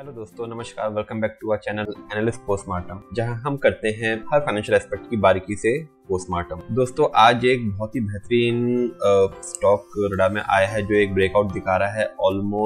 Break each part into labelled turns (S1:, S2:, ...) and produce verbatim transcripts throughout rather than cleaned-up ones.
S1: Hello दोस्तों, नमस्कार। Welcome back to our channel analyst postmortem, जहां हम करते हैं हर फाइनेंशियल एस्पेक्ट की बारीकी से पोस्टमार्टम। दोस्तों, आज एक बहुत ही बेहतरीन स्टॉक रडार में आया है जो एक ब्रेकआउट दिखा रहा है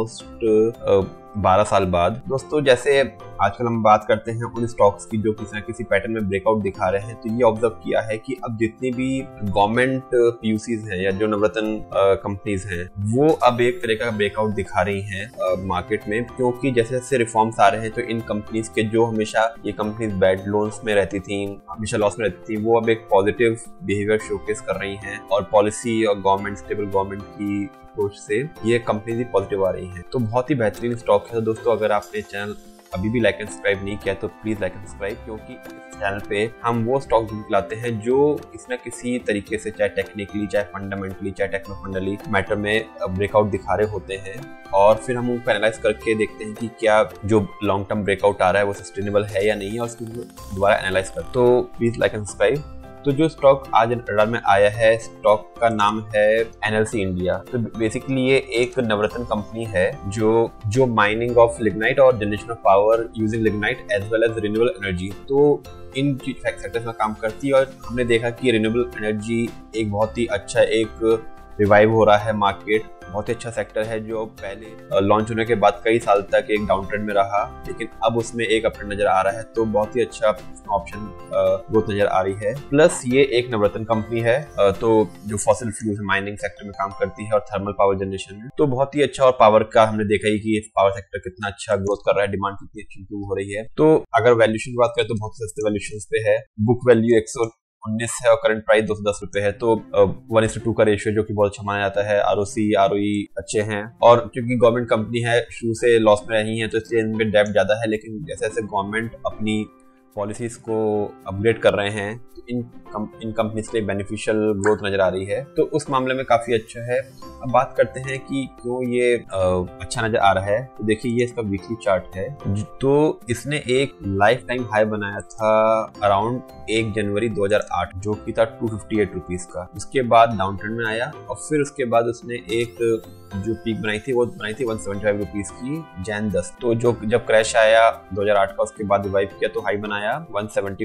S1: ऑलमोस्ट बारह साल बाद। दोस्तों, जैसे आजकल हम बात करते हैं उन स्टॉक्स की जो किसी न किसी पैटर्न में ब्रेकआउट दिखा रहे हैं, तो ये ऑब्जर्व किया है कि अब जितनी भी गवर्नमेंट पीयूसीज हैं या जो नवरत्न कंपनीज हैं, वो अब एक तरह का ब्रेकआउट दिखा रही हैं मार्केट में, क्योंकि जैसे जैसे रिफॉर्म्स आ रहे हैं तो इन कंपनीज के जो हमेशा ये कंपनीज बैड लोन्स में रहती थी, हमेशा लॉस में रहती थी, वो अब एक पॉजिटिव बिहेवियर शोकेस कर रही हैं और पॉलिसी और गवर्नमेंट स्टेबल गवर्नमेंट की अप्रोच से ये कंपनी भी पॉजिटिव आ रही है। तो बहुत ही बेहतरीन स्टॉक है। तो दोस्तों, अगर आपने चैनल अभी भी लाइक एंड सब्सक्राइब नहीं किया तो प्लीज लाइक एंड सब्सक्राइब, क्योंकि इस चैनल पे हम वो स्टॉक लाते हैं जो किसी न किसी तरीके से, चाहे टेक्निकली, चाहे फंडामेंटली, चाहे टेक्नो फंडली मैटर में ब्रेकआउट दिखा रहे होते हैं, और फिर हम उनको एनालाइज करके देखते हैं कि क्या जो लॉन्ग टर्म ब्रेकआउट आ रहा है वो सस्टेनेबल है या नहीं है, और उसको दोबारा एनालाइज कर। तो प्लीज लाइक एंड सब्सक्राइब। तो जो स्टॉक आज रडार में आया है, स्टॉक का नाम है एनएलसी इंडिया। तो बेसिकली ये एक नवरत्न कंपनी है जो जो माइनिंग ऑफ लिग्नाइट और generation of power using lignite as well as renewable energy, तो इन सेक्टर्स में काम करती है। और हमने देखा कि रिन्यूएबल एनर्जी एक बहुत ही अच्छा एक रिवाइव हो रहा है मार्केट, बहुत ही अच्छा सेक्टर है जो पहले लॉन्च होने के बाद कई साल तक एक डाउन ट्रेंड में रहा, लेकिन अब उसमें एक अपट्रेंड नजर आ रहा है। तो बहुत ही अच्छा ऑप्शन ग्रोथ नजर आ रही है। प्लस ये एक नवरत्न कंपनी है, तो जो फॉसिल फ्यूल्स माइनिंग सेक्टर में काम करती है और थर्मल पावर जनरेशन में, तो बहुत ही अच्छा। और पावर का हमने देखा ही कि पावर सेक्टर कितना अच्छा ग्रोथ कर रहा है, डिमांड कितनी अच्छी इंप्रूव हो रही है। तो अगर वैल्यूएशन की बात करें तो बहुत सस्ते वैल्यूएशन पे है। बुक वैल्यू एक सौ उन्नीस है और करंट प्राइस दो सौ दस रुपए है। तो वन इस टू का रेशियो जो कि बहुत अच्छा माना जाता है। आरओसी आरओई अच्छे हैं, और क्योंकि गवर्नमेंट कंपनी है, शुरू से लॉस में रही है, तो इसलिए इनमें डेब्ट ज्यादा है। लेकिन जैसे जैसे गवर्नमेंट अपनी पॉलिसीज को अपग्रेड कर रहे हैं, तो इन कम, इन कंपनीज के लिए बेनिफिशियल ग्रोथ नजर आ रही है, तो उस मामले में काफी अच्छा है। अब बात करते हैं कि क्यों ये आ, अच्छा नजर आ रहा है। तो देखिए, ये इसका वीकली चार्ट है। तो इसने एक लाइफ टाइम हाई बनाया था अराउंड एक जनवरी दो हज़ार आठ, जो कि था टू फिफ्टी एट रुपीज का। उसके बाद डाउन ट्रेंड में आया, और फिर उसके बाद उसने एक जो पीक बनाई थी वो बनाई थी वन सेवेंटी फाइव रुपीज की जैन दस। तो जो जब क्रैश आया दो हज़ार आठ का, उसके बाद रिवाइव किया तो हाई बनाया वन सेवेंटी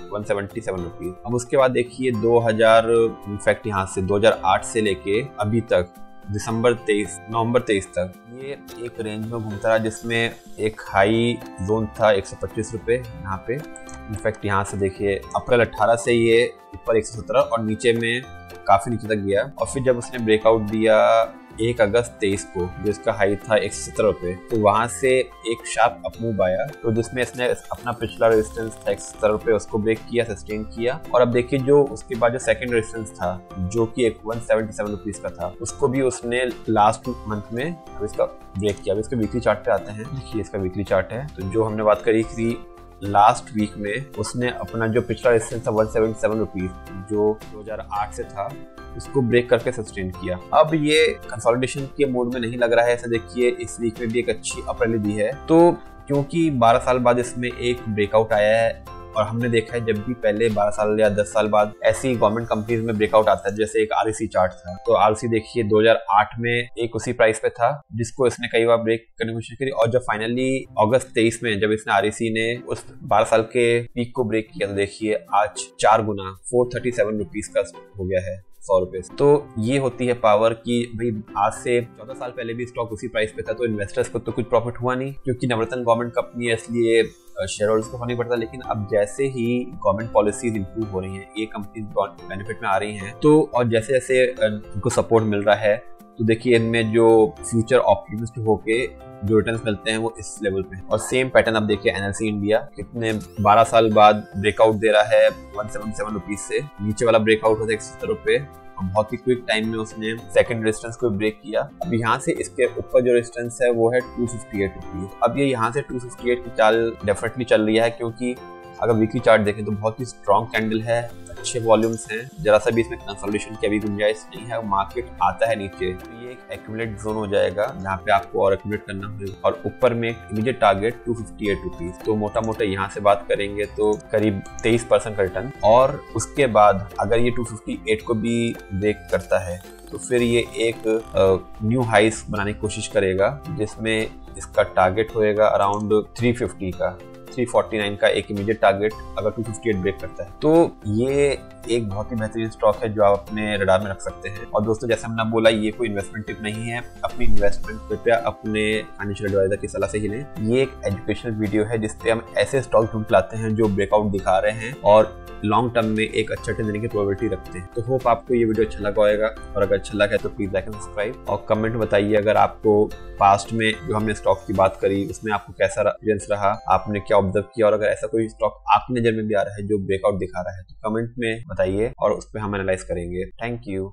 S1: सेवन रुपीज। अब उसके बाद देखिए दो हज़ार इनफैक्ट यहाँ से दो हज़ार आठ से लेके अभी तक दिसंबर तेईस नवंबर तेईस तक ये एक रेंज में घूमता रहा, जिसमें एक हाई जोन था एक सौ पच्चीस रुपए यहाँ पे। इनफैक्ट यहाँ से देखिए अप्रैल अठारह से ये ऊपर एक सौ सत्रह और नीचे में काफी नीचे तक गया, और फिर जब उसने ब्रेकआउट दिया एक अगस्त तेईस को, जो इसका हाई था एक सौ सत्रह रुपए, तो वहां से एक शार्प अपमूव आया, तो जिसमें इसने अपना पिछला रेजिस्टेंस था एक सौ सत्तर रुपए, उसको ब्रेक किया, सस्टेन किया। और अब देखिए जो उसके बाद जो सेकंड रेजिस्टेंस था जो कि एक वन सेवेंटी सेवन रुपीज का था, उसको भी उसने लास्ट मंथ में अब इसका ब्रेक किया। अब इसके वीकली चार्ट पे आते हैं। देखिए इसका वीकली चार्ट है। तो जो हमने बात करी थी लास्ट वीक में, उसने अपना जो पिछला रेजिस्टेंस था वन सेवेंटी सेवन रुपीज जो दो हज़ार आठ से था, उसको ब्रेक करके सस्टेन किया। अब ये कंसोलिडेशन के मोड में नहीं लग रहा है। ऐसा देखिए इस वीक में भी एक अच्छी अप रैली दी है। तो क्योंकि बारह साल बाद इसमें एक ब्रेकआउट आया है, और हमने देखा है जब भी पहले बारह साल या दस साल बाद ऐसी गवर्नमेंट कंपनीज में ब्रेकआउट आता है, जैसे एक आरईसी चार्ट था, तो आरईसी देखिए दो हज़ार आठ में एक उसी प्राइस पे था, जिसको इसने कई बार ब्रेक करने की कोशिश करी, और जब फाइनली अगस्त तेईस में जब इसने आरईसी ने उस बारह साल के पीक को ब्रेक किया, तो देखिए आज चार गुना फोर थर्टी सेवन रुपीज का हो गया है, सौ रुपए। तो ये होती है पावर की भाई आज से चौदह साल पहले भी स्टॉक उसी प्राइस पे था, तो इन्वेस्टर्स को तो कुछ प्रॉफिट हुआ नहीं, क्योंकि नवरत्न गवर्नमेंट कंपनी है, इसलिए शेयर होल्डर्स को नहीं पड़ता। लेकिन अब जैसे ही गवर्नमेंट पॉलिसीज इंप्रूव हो रही हैं, ये कंपनीज बेनिफिट में आ रही हैं, तो और जैसे जैसे इनको सपोर्ट मिल रहा है, तो देखिए इनमें जो फ्यूचर ऑप्टिमिस्ट होके जो रिटर्न्स मिलते हैं वो इस लेवल पे। और सेम पैटर्न अब देखिए एनएलसी इंडिया कितने बारह साल बाद ब्रेकआउट दे रहा है वन सेवेंटी सेवन रुपीज से, नीचे वाला ब्रेकआउट होता है एक सौ सत्तर रुपए, बहुत ही क्विक टाइम में उसने सेकंड रेजिस्टेंस को ब्रेक किया। अब यहाँ से इसके ऊपर जो रेजिस्टेंस है वो है टू फिफ्टी एट रुपीज। अब ये यहाँ से टू फिफ्टी एट की चाल डेफिनेटली चल रही है, क्योंकि अगर वीकली चार्ट देखें तो बहुत ही स्ट्रॉन्ग कैंडल है, अच्छे वॉल्यूम्स हैं, जरा सा भी इसमें कंसोलिडेशन की अभी गुंजाइश नहीं है। मार्केट आता है नीचे तो ये एक एक्यूमुलेट जोन हो जाएगा जहाँ पे आपको और एक्यूमुलेट करना होगा, और ऊपर में एक immediate target two fifty eight rupees. तो मोटा मोटा यहाँ से बात करेंगे तो करीब तेईस परसेंट का रिटर्न, और उसके बाद अगर ये टू फिफ्टी एट को भी ब्रेक करता है तो फिर ये एक न्यू हाइस बनाने की कोशिश करेगा, जिसमें इसका टारगेट होएगा अराउंड थ्री फिफ्टी का, थ्री फोर्टी नाइन का एक इमीडिएट टारगेट अगर टू फिफ्टी एट ब्रेक करता है। तो ये एक बहुत ही बेहतरीन स्टॉक है जो आप अपने रडार में रख सकते हैं। और दोस्तों जैसे हमने बोला, ये कोई इन्वेस्टमेंट टिप नहीं है, अपनी इन्वेस्टमेंट कृपया अपने फाइनेंशियल एडवाइजर की सलाह से ही लें। ये एक एजुकेशनल वीडियो है जिससे हम ऐसे स्टॉक ढूंढ लाते हैं जो ब्रेकआउट दिखा रहे हैं और लॉन्ग टर्म में एक अच्छा रिटर्न देने की प्रोबेबिलिटी रखते हैं। तो होप आपको ये वीडियो अच्छा लगा होगा, और अगर अच्छा लगा है तो प्लीज लाइक एंड सब्सक्राइब, और कमेंट बताइए अगर आपको पास्ट में जो हमने स्टॉक की बात करी उसमें आपको कैसा एक्सपीरियंस रहा, आपने क्या ऑब्जर्व किया, और अगर ऐसा कोई स्टॉक आपकी नजर में भी आ रहा है जो ब्रेकआउट दिखा रहा है तो कमेंट में बताइए और उस पर हम एनालाइज करेंगे। Thank you.